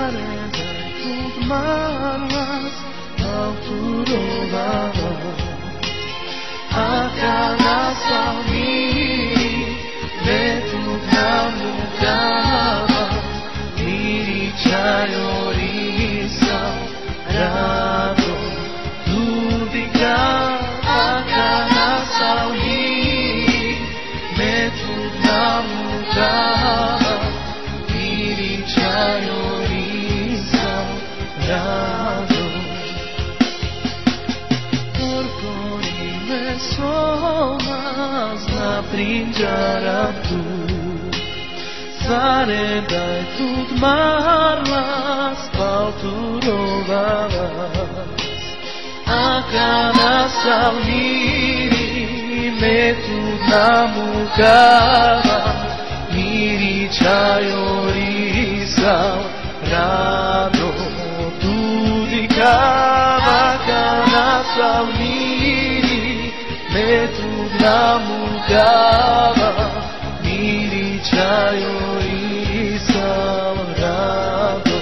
Zarendaj tudo malas ao tudo lava Akana salmiri Betud namukava Miri chayoriza Rado Dudika Akana salmiri Betud namukava Miri chayoriza Rado Somas na prinjara tu Zarendaj tud marlas palturovavas Akana salmiri me tud namukava Miri chayorizav rado tudikava Akana salmiri Betud namukava Miri chayoriza rado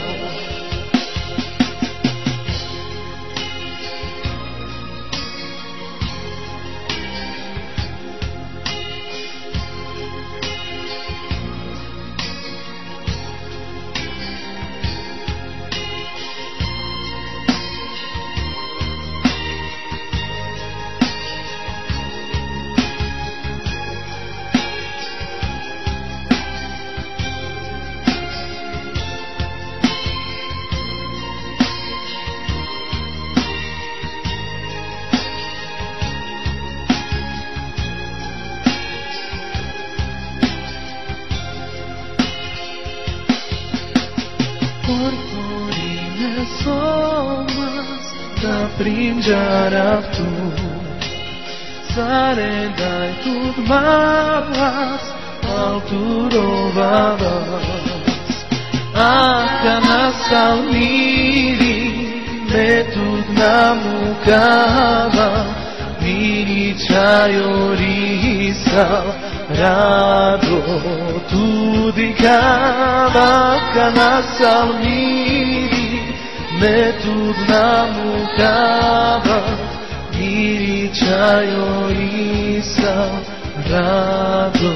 Porporine somas da prinjara tu Zarendaj tud malas palturovavas Akana salmiri Betud namukava Miri chayoriza rado tudikava Akana salmiri Betud namukava Miri chayoriza rado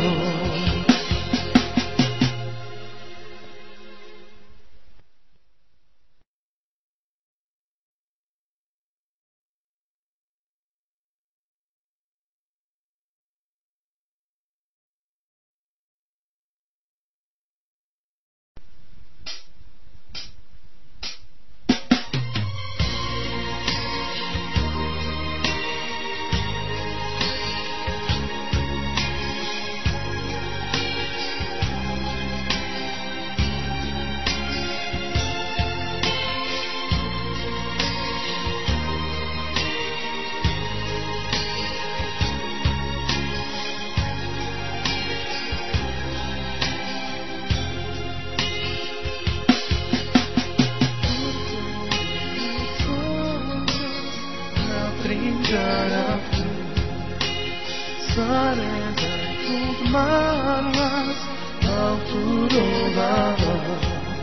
Zarendaj tud malas palturovavas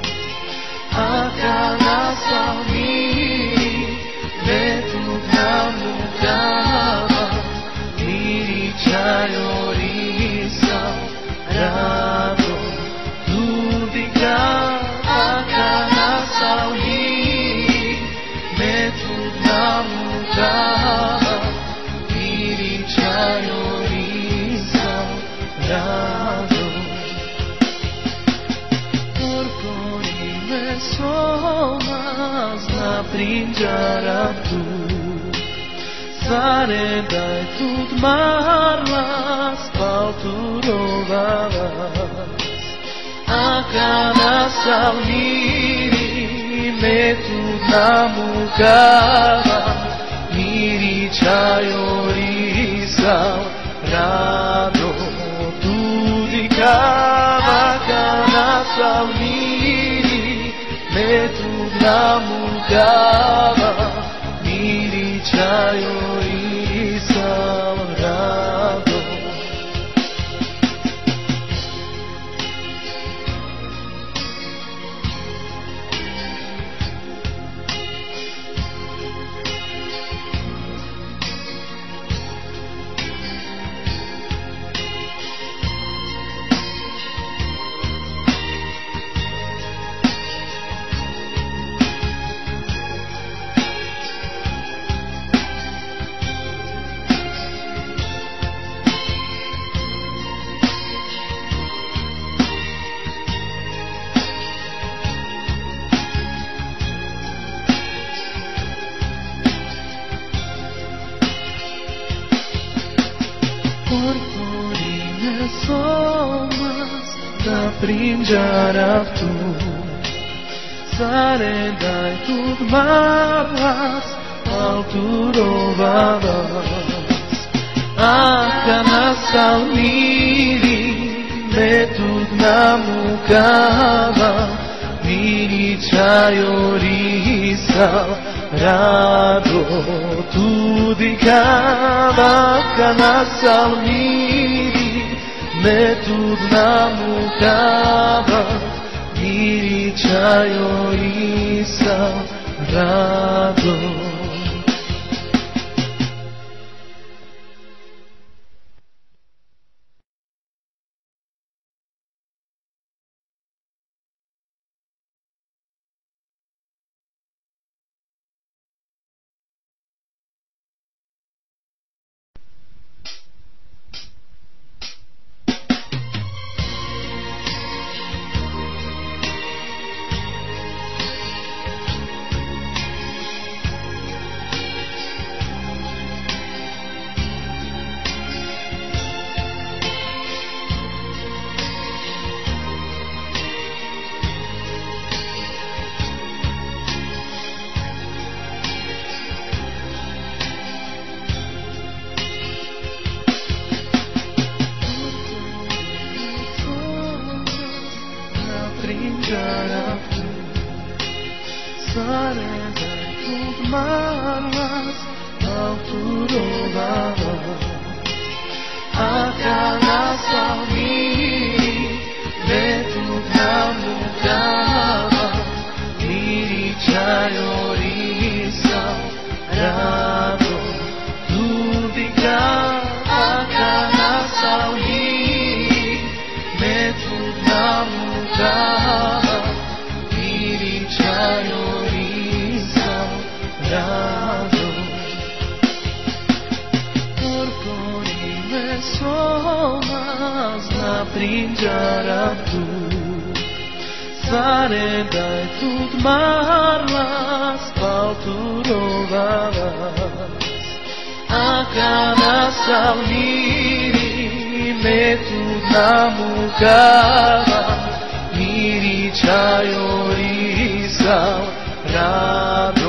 Akana salmiri Betud namukava Miri chayoriza rado tudikava Akana salmiri Betud namukava Miri chayoriza rado Porporine somas na prinjara tu Zarendaj tud marlas palturovavas Akana salmiri Betud namukava Miri chayoriza rado tudikava Akana salmiri Betud namukava Miri chayoriza rado stringerea tu. Sarendai tu malas al tudo valas. Akana salmiri metud namukava miri chayori rado tu dikava akana salmiri metud namukava miri chayori rado. Sarendai tut marlas palturovas Akana salmiri metud namukava miri chayori rado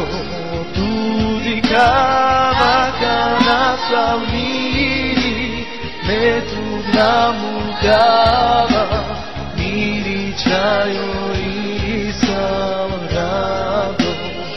tudikava Akana salmiri metud namukava miri chayori rado.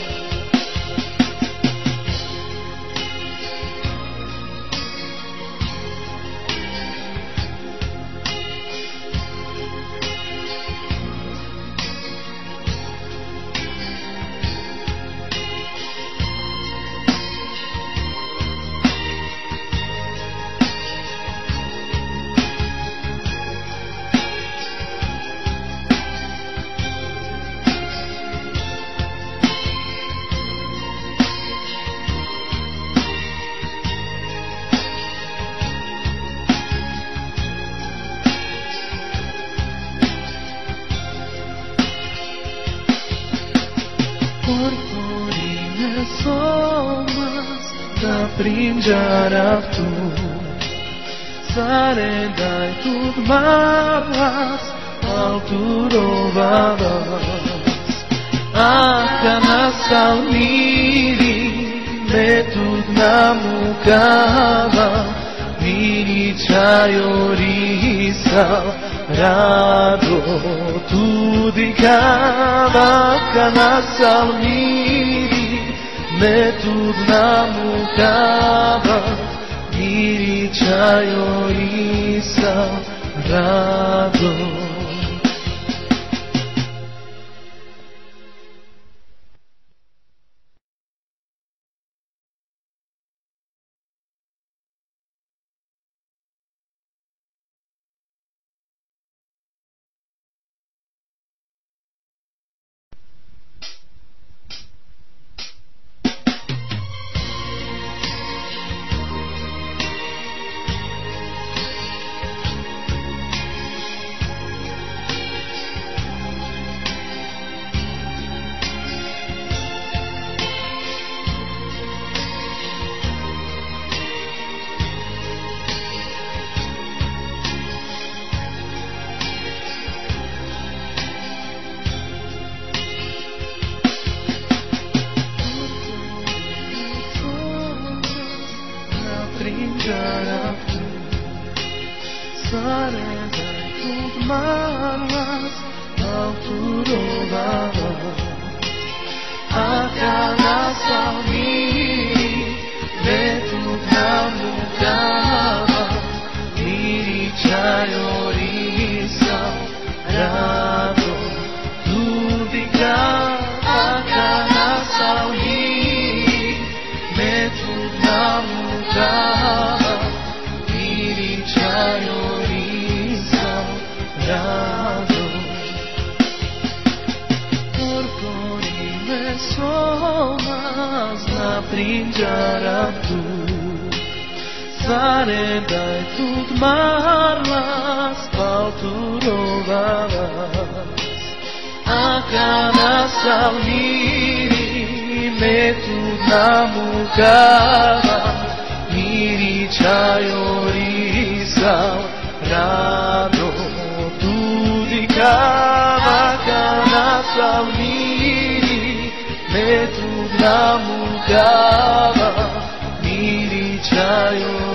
Somas da pringerea tu, sarendai tut malas alturovadas, akana salmiri metud namukava miri chayori rado tudikava akana salmiri metud namukava miri chayori rado. Saredai tut malas auturova Akana salmiri Metut namukava Miri chayoriza Rado dudika Akana salmiri Metut namukava Miri chayoriza Rado Somas na prinjara tu Saredai tut marlas pauturovavas Akana salmiri metut namukava Miri chayorisav rado dudikava Akana salmiri Metut namukava Miri chayo